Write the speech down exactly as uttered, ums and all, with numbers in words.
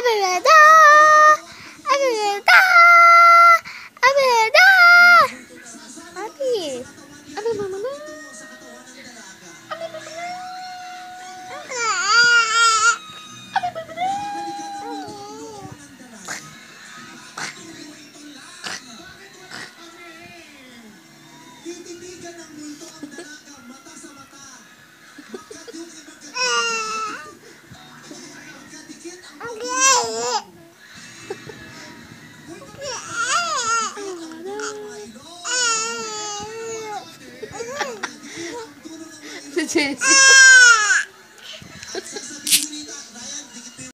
Abelada! Abelada! Abelada! Abi, abi mama na. Abi mama na. Abi mama na. Tititigan ng multo ang dalaga, mata sa mata. Magkadikit ang pagkakataon. Si Jessie.